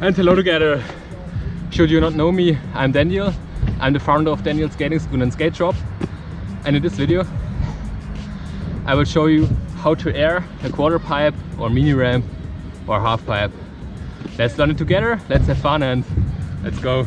And hello together. Should you not know me, I'm Daniel. I'm the founder of Daniel Skating School and Skate Shop. And in this video I will show you how to air a quarter pipe or mini ramp or half pipe. Let's learn it together, let's have fun and let's go.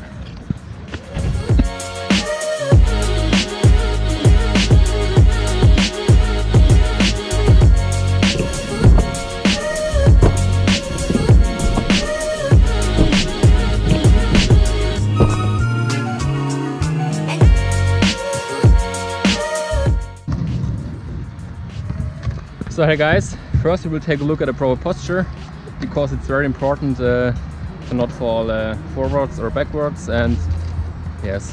So hey guys, first we will take a look at a proper posture, because it's very important to not fall forwards or backwards, and yes.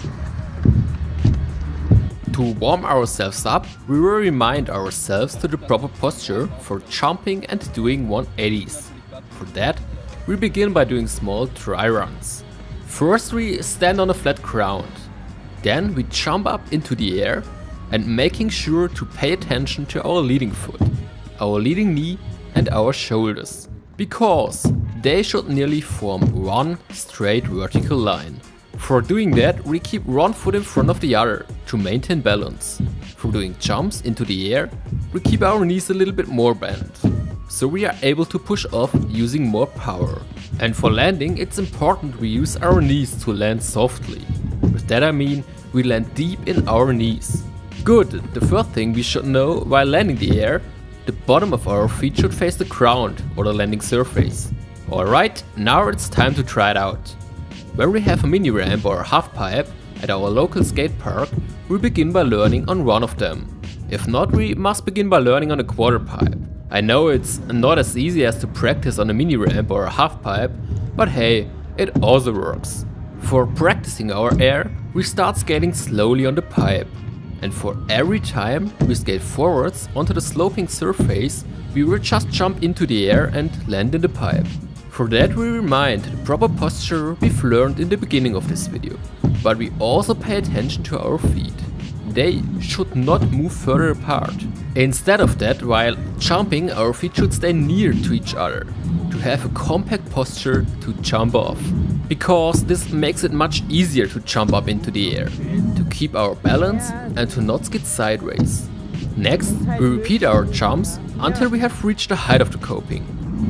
To warm ourselves up, we will remind ourselves to the proper posture for jumping and doing 180s. For that, we begin by doing small dry runs. First we stand on a flat ground, then we jump up into the air and making sure to pay attention to our leading foot, our leading knee and our shoulders, because they should nearly form one straight vertical line. For doing that, we keep one foot in front of the other to maintain balance. For doing jumps into the air, we keep our knees a little bit more bent, so we are able to push off using more power. And for landing, it's important we use our knees to land softly. With that I mean, we land deep in our knees. Good, the first thing we should know while landing the air, the bottom of our feet should face the ground or the landing surface. Alright, now it's time to try it out. When we have a mini ramp or a half pipe at our local skate park, we begin by learning on one of them. If not, we must begin by learning on a quarter pipe. I know it's not as easy as to practice on a mini ramp or a half pipe, but hey, it also works. For practicing our air, we start skating slowly on the pipe. And for every time we skate forwards onto the sloping surface, we will just jump into the air and land in the pipe. For that we remind the proper posture we've learned in the beginning of this video. But we also pay attention to our feet. They should not move further apart. Instead of that, while jumping, our feet should stay near to each other, to have a compact posture to jump off. Because this makes it much easier to jump up into the air, to keep our balance and to not skid sideways. Next, we repeat our jumps until we have reached the height of the coping.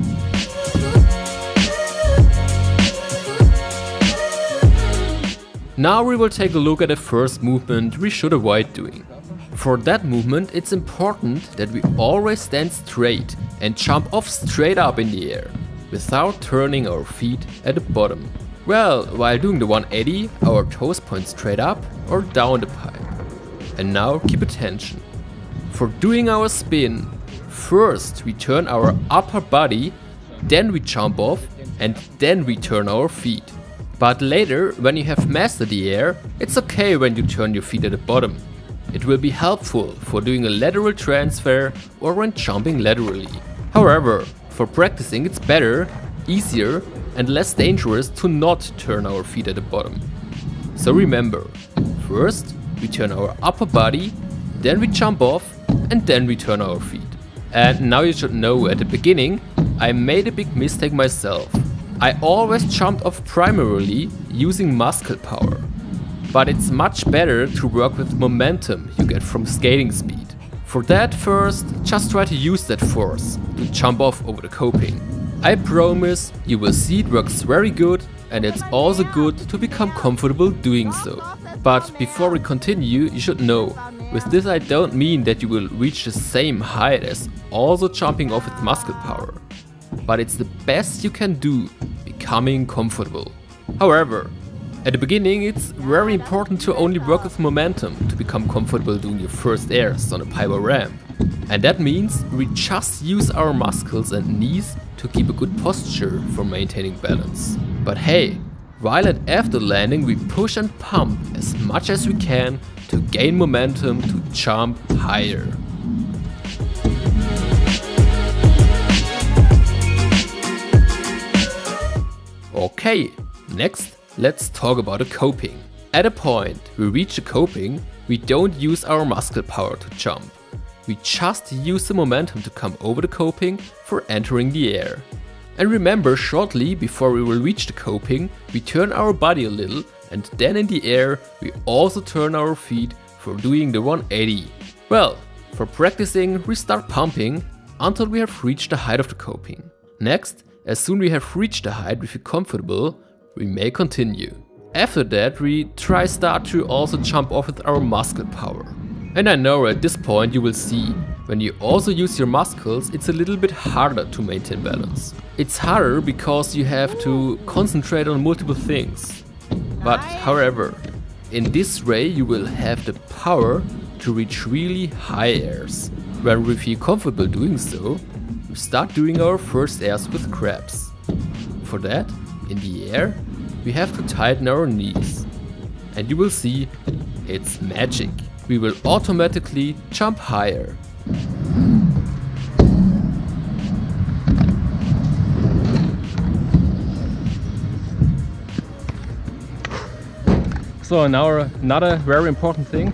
Now we will take a look at the first movement we should avoid doing. For that movement, it's important that we always stand straight and jump off straight up in the air, without turning our feet at the bottom. Well, while doing the 180, our toes point straight up or down the pipe. And now keep attention. For doing our spin, first we turn our upper body, then we jump off and then we turn our feet. But later, when you have mastered the air, it's okay when you turn your feet at the bottom. It will be helpful for doing a lateral transfer or when jumping laterally. However, for practicing it's better, easier and less dangerous to not turn our feet at the bottom. So remember, first we turn our upper body, then we jump off and then we turn our feet. And now you should know, at the beginning I made a big mistake myself. I always jumped off primarily using muscle power. But it's much better to work with momentum you get from skating speed. For that, first just try to use that force to jump off over the coping. I promise you will see it works very good, and it's also good to become comfortable doing so. But before we continue, you should know, with this I don't mean that you will reach the same height as also jumping off with muscle power. But it's the best you can do, becoming comfortable. However, at the beginning it's very important to only work with momentum to become comfortable doing your first airs on a pipe or ramp. And that means we just use our muscles and knees to keep a good posture for maintaining balance. But hey, while and after landing we push and pump as much as we can to gain momentum to jump higher. Okay, next let's talk about a coping. At a point we reach a coping, we don't use our muscle power to jump. We just use the momentum to come over the coping for entering the air. And remember, shortly before we will reach the coping, we turn our body a little, and then in the air we also turn our feet for doing the 180. Well, for practicing we start pumping until we have reached the height of the coping. Next, as soon as we have reached the height we feel comfortable, we may continue. After that we start to also jump off with our muscle power. And I know at this point you will see, when you also use your muscles, it's a little bit harder to maintain balance. It's harder because you have to concentrate on multiple things. But however, in this way you will have the power to reach really high airs. When we feel comfortable doing so, we start doing our first airs with crabs. For that, in the air, we have to tighten our knees. And you will see, it's magic. We will automatically jump higher. So now another very important thing.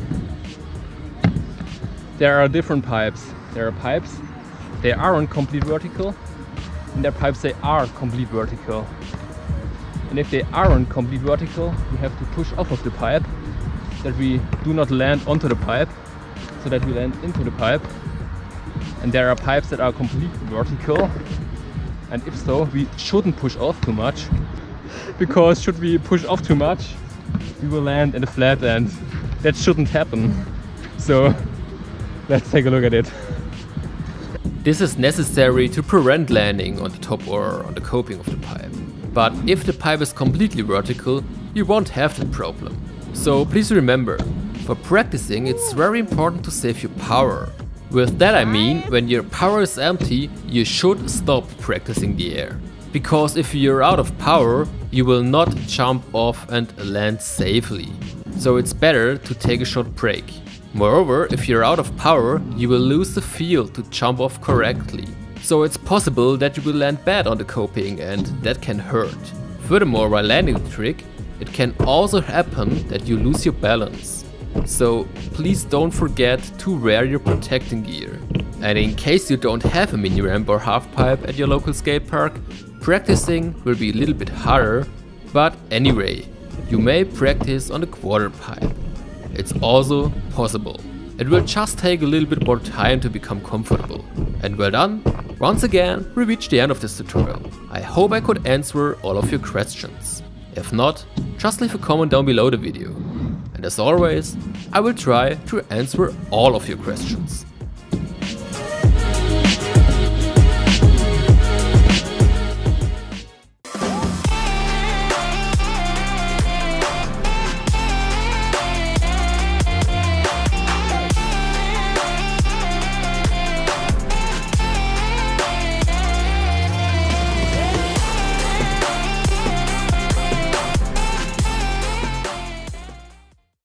There are different pipes. There are pipes, they aren't complete vertical, and there are pipes they are complete vertical. And if they aren't complete vertical, we have to push off of the pipe, that we do not land onto the pipe, so that we land into the pipe. And there are pipes that are completely vertical, and if so, we shouldn't push off too much, because should we push off too much, we will land in the flat, and that shouldn't happen. So let's take a look at it. This is necessary to prevent landing on the top or on the coping of the pipe. But if the pipe is completely vertical, you won't have that problem. So please remember, for practicing it's very important to save your power. With that I mean, when your power is empty, you should stop practicing the air. Because if you're out of power, you will not jump off and land safely. So it's better to take a short break. Moreover, if you're out of power, you will lose the feel to jump off correctly. So it's possible that you will land bad on the coping, and that can hurt. Furthermore, while landing the trick, it can also happen that you lose your balance. So please don't forget to wear your protecting gear. And in case you don't have a mini ramp or half pipe at your local skate park, practicing will be a little bit harder, but anyway, you may practice on the quarter pipe. It's also possible. It will just take a little bit more time to become comfortable. And well done! Once again, we reached the end of this tutorial. I hope I could answer all of your questions. If not, just leave a comment down below the video. And as always, I will try to answer all of your questions.